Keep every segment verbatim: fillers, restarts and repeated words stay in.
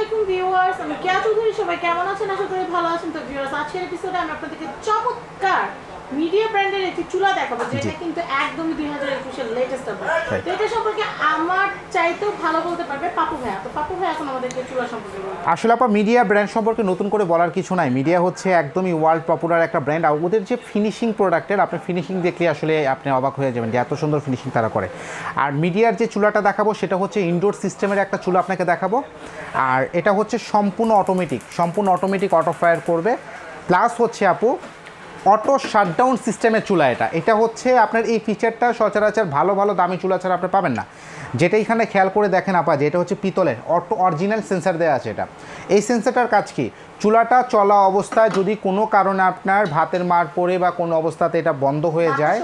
আলাইকুম ভিউয়ার্স, আমি কেয়া চৌধুরী। সবাই কেমন আছেন? আশা করি ভালো আছেন। তো ভিউয়ার্স, আজকের এপিসোডে আমি আপনাদেরকে চমৎকার মিডিয়া ব্র্যান্ডের একটি চুলা দেখাবো, যেটা কিন্তু একদমই দুই হাজার একুশ এর লেটেস্ট আপডেট। তো এটা সম্পর্কে আমার চাইতেও ভালো বলতে পারবে পাপু ভাইয়া। তো পাপু ভাই এখন আমাদেরকে চুলা সম্পর্কে বলবে। আসলে আপা মিডিয়া ব্র্যান্ড সম্পর্কে নতুন করে বলার কিছু নাই। মিডিয়া হচ্ছে একদমই ওয়ার্ল্ড পপুলার একটা ব্র্যান্ড। আর ওদের যে ফিনিশিং প্রোডাক্টের, আপনি ফিনিশিং দেখলে আসলে আপনি অবাক হয়ে যাবেন যে এত সুন্দর ফিনিশিং তারা করে। আর মিডিয়ার যে চুলাটা দেখাবো সেটা হচ্ছে ইনডোর সিস্টেমের একটা চুলা আপনাকে দেখাবো। আর এটা হচ্ছে সম্পূর্ণ অটোমেটিক, সম্পূর্ণ অটোমেটিক অটো ফায়ার করবে। প্লাস হচ্ছে আপু অটো শাটডাউন সিস্টেমের চুলা। এটা এটা হচ্ছে আপনার এই ফিচারটা সচরাচর ভালো ভালো দামি চুলা ছাড়া আপনি পাবেন না। যেটা এখানে খেয়াল করে দেখেন আপা, যে এটা হচ্ছে পিতলের অটো অরিজিনাল সেন্সার দেওয়া আছে। এটা এই সেন্সারটার কাজ কি, চুলাটা চলা অবস্থায় যদি কোনো কারণে আপনার ভাতের মার পড়ে বা কোনো অবস্থাতে এটা বন্ধ হয়ে যায়,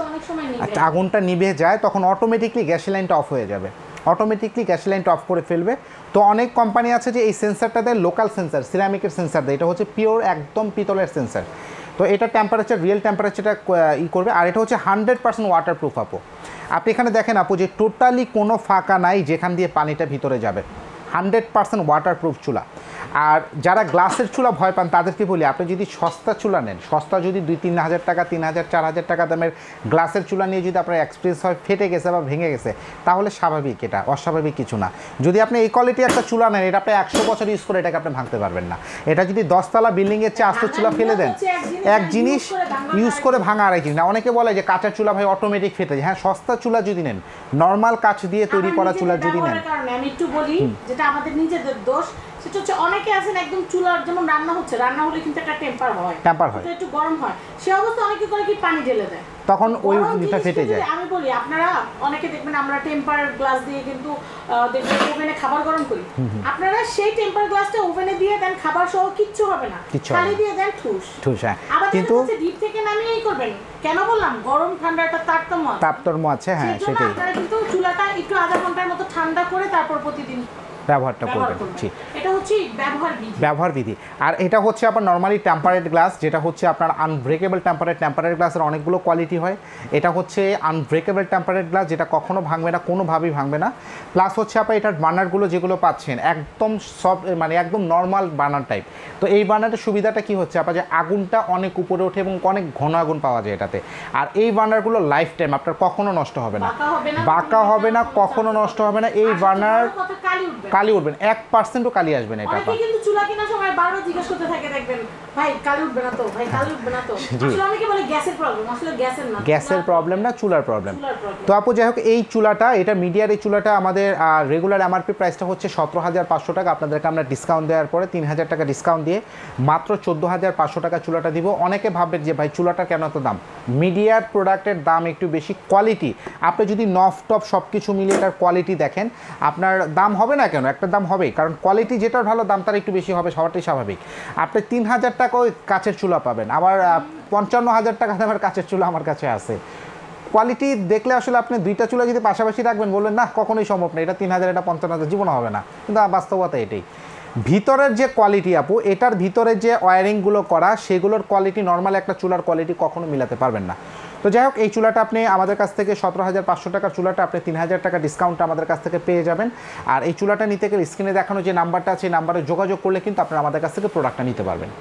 আগুনটা নিভে যায়, তখন অটোমেটিকলি গ্যাস লাইনটা অফ হয়ে যাবে, অটোমেটিকলি গ্যাস লাইনটা অফ করে ফেলবে। তো অনেক কোম্পানি আছে যে এই সেন্সারটা দেয় লোকাল সেন্সার, সিরামিকের সেন্সার দেয়। এটা হচ্ছে পিওর একদম পিতলের সেন্সার। তো এটা টেম্পারেচার রিয়েল টেম্পারেচারটা ই করবে। আর এটা হচ্ছে হান্ড্রেড পার্সেন্ট ওয়াটার প্রুফ আপু। আপনি এখানে দেখেন আপু যে টোটালি কোনো ফাঁকা নাই যেখান দিয়ে পানিটা ভিতরে যাবে। হান্ড্রেড পার্সেন্ট ওয়াটার প্রুফ চুলা। আর যারা গ্লাসের চুলা ভয় পান তাদেরকে বলি, আপনি যদি সস্তা চুলা নেন, সস্তা যদি দুই তিন হাজার টাকা তিন হাজার চার হাজার টাকা দামের গ্লাসের চুলা নিয়ে যদি আপনার এক্সপিরিয়েন্স হয় ফেটে গেছে বা ভেঙে গেছে, তাহলে স্বাভাবিক, এটা অস্বাভাবিক কিছু না। যদি আপনি এই কোয়ালিটি একটা চুলা নেন, এটা আপনি একশো বছর ইউজ করে এটাকে আপনি ভাঙতে পারবেন না। এটা যদি দশতলা বিল্ডিংয়ের চেয়ে আস্ত চুলা ফেলে দেন, এক জিনিস ইউজ করে ভাঙা আরেক জিনিস না। অনেকে বলে যে কাঁচা চুলা ভাই অটোমেটিক ফেটে যায়। হ্যাঁ, সস্তা চুলা যদি নেন, নর্মাল কাঁচ দিয়ে তৈরি করা চুলা যদি নেন, আমি একটু বলি যেটা আমাদের নিজেদের দোষ, সেটা হচ্ছে অনেকে আছেন একদম চুলার যেমন রান্না হচ্ছে, রান্না হলে কিন্তু একটা টেম্পার হয়, টেম্পার হয়, একটু গরম হয়, সে অবস্থা অনেকে করে কি পানি ঢেলে দেয়, তখন ওই জিনিসটা ফেটে যায়। আমি বলি আপনারা অনেকে দেখবেন আমরা টেম্পার গ্লাস দিয়ে কিন্তু দেখবেন ওভেনে খাবার গরম করি, আপনারা সেই টেম্পার গ্লাসটা ওভেনে দিয়ে দেন, খাবার সহ কিচ্ছু হবে না, খালি দিয়ে দেন ঠুস ঠুস। হ্যাঁ, কিন্তু ডিপ থেকে নামিয়েই করবেন। কেন বললাম গরম ঠান্ডাটা তারতম্য তারতম্য আছে। হ্যাঁ, সেটাই। আপনারা কিন্তু চুলাটা একটু আধা ঘন্টার মতো ঠান্ডা করে তারপর প্রতিদিন ব্যবহারটা করবেন। ঠিক, এটা হচ্ছে ব্যবহার বিধি, ব্যবহার বিধি। আর এটা হচ্ছে আপনার নর্মালি টেম্পারেট গ্লাস, যেটা হচ্ছে আপনার আনব্রেকেবল টেম্পারেট। টেম্পারেট গ্লাসের অনেকগুলো কোয়ালিটি হয়, এটা হচ্ছে আনব্রেকেবল টেম্পারেট গ্লাস, যেটা কখনো ভাঙবে না, কোনোভাবেই ভাঙবে না। প্লাস হচ্ছে আপনার এটার বার্নারগুলো যেগুলো পাচ্ছেন একদম সব মানে একদম নর্মাল বার্নার টাইপ। তো এই বার্নারের সুবিধাটা কি হচ্ছে আপনার, যে আগুনটা অনেক উপরে ওঠে এবং অনেক ঘন আগুন পাওয়া যায় এটাতে। আর এই বার্নারগুলো লাইফ টাইম আপনার কখনো নষ্ট হবে না, বাঁকা হবে না, কখনো নষ্ট হবে না। এই বার্নার কালি উঠবেন, এক পার্সেন্টও কালি আসবে না। এটা কিন্তু চুলা কেনার সময় বারবার জিজ্ঞেস করতে থাকে, দেখবেন ভাই কালি উঠবে না তো, ভাই কালি উঠবে না তো। আসলে অনেকে বলে গ্যাসের প্রবলেম, আসলে গ্যাসের না, গ্যাসের প্রবলেম না, চুলার প্রবলেম। তো আপু যাই হোক, এই চুলাটা, এটা মিডিয়ার এই চুলাটা আমাদের রেগুলার এমআরপি প্রাইসটা হচ্ছে সতেরো হাজার পাঁচশো টাকা। আপনাদেরকে আমরা ডিসকাউন্ট দেওয়ার পরে তিন হাজার টাকা ডিসকাউন্ট দিয়ে মাত্র চোদ্দো হাজার পাঁচশো টাকা চুলাটা দিব। অনেকে ভাববেন যে ভাই চুলাটা কেন এত দাম, মিডিয়ার প্রোডাক্টের দাম একটু বেশি, কোয়ালিটি আপনি যদি নফ টপ সব কিছু মিলিয়ে এটার কোয়ালিটি দেখেন, আপনার দাম হবে না কেন, একটা দাম হবেই, কারণ কোয়ালিটি যেটার ভালো দাম তার একটু বেশি হবে, সবারটাই স্বাভাবিক। আপনি তিন হাজার টাকা ওই কাচের চুলা পাবেন, আবার পঞ্চান্ন হাজার টাকা দামের কাচের চুলা আমার কাছে আছে। কোয়ালিটি দেখলে আসলে আপনি দুইটা চুলা যদি পাশাপাশি রাখবেন, বলবেন না কখনোই সম্ভব না, এটা তিন হাজার এটা পঞ্চান্ন হাজার, জীবনে হবে না। কিন্তু বাস্তবতা এটাই। ভিতরের যে কোয়ালিটি আপু, এটার ভিতরে যে ওয়ারিংগুলো করা, সেগুলোর কোয়ালিটি নর্মাল একটা চুলার কোয়ালিটি কখনো মিলাতে পারবেন না। তো যাই হোক, এই চুলাটা আপনি আমাদের কাছ থেকে সতেরো হাজার পাঁচশো টাকার চুলাটা আপনি তিন হাজার টাকা ডিসকাউন্ট আমাদের কাছ থেকে পেয়ে যাবেন। আর এই চুলাটা নিতে গেলে স্ক্রিনে দেখানো যে নাম্বারটা আছে, এই নাম্বারে যোগাযোগ করলে কিন্তু আপনারা আমাদের কাছ থেকে প্রোডাক্টটা নিতে পারবেন।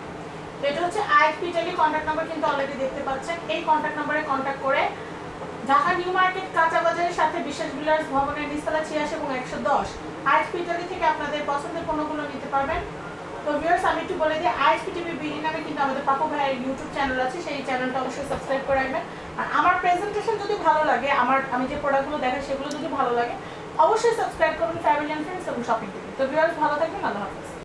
এটা হচ্ছে আইএসপি টেলি কন্টাক্ট নাম্বার কিন্তু অলরেডি দেখতে পাচ্ছেন। এই কন্টাক্ট নম্বরে কন্টাক্ট করে ঢাকা নিউ মার্কেট কাঁচা বাজারের সাথে বিশ্বাস বিলাস ভবনের নিচতলা ছিয়াশি এবং একশো দশ আইএসপি টেলি থেকে আপনাদের পছন্দের পণ্যগুলো নিতে পারবেন। তো ভিউয়ার্স, আমি একটু বলে দিই, আইএসপি টিভি বিডি নামে কিন্তু আমাদের পাপু ভাইয়ের ইউটিউব চ্যানেল আছে, সেই চ্যানেলটা অবশ্যই সাবস্ক্রাইব করে রাখবেন। আর আমার প্রেজেন্টেশন যদি ভালো লাগে, আমার আমি যে প্রোডাক্টগুলো দেখাই সেগুলো যদি ভালো লাগে, অবশ্যই সাবস্ক্রাইব করবেন ফ্যামিলি অ্যান্ড ফ্রেন্ডস এবং শপিং টিভি। তো ভিউয়ার্স, ভালো থাকবেন, আল্লাহ হাফেজ।